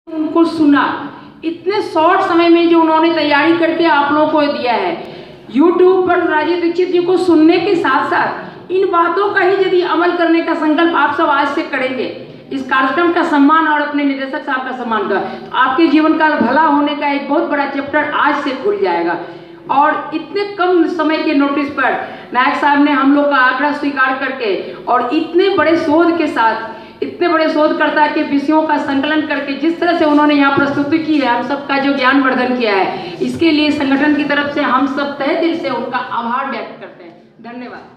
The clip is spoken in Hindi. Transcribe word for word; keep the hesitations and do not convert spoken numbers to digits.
उनको सुना, इतने शॉर्ट समय में जो उन्होंने तैयारी करके आप लोगों को दिया है। यूट्यूब पर राजीव दीक्षित जी को सुनने के साथ साथ इन बातों का ही यदि अमल करने का संकल्प आप सब आज से करेंगे, इस कार्यक्रम का सम्मान और अपने निदेशक साहब का सम्मान का, तो आपके जीवन का भला होने का एक बहुत बड़ा चैप्टर आज से खुल जाएगा। और इतने कम समय के नोटिस पर नायक साहब ने हम लोग का आग्रह स्वीकार करके और इतने बड़े शोध के साथ, इतने बड़े शोधकर्ता के विषयों का संकलन करके जिस तरह से उन्होंने यहाँ प्रस्तुति की है, हम सबका जो ज्ञानवर्धन किया है, इसके लिए संगठन की तरफ से हम सब तहे दिल से उनका आभार व्यक्त करते हैं। धन्यवाद।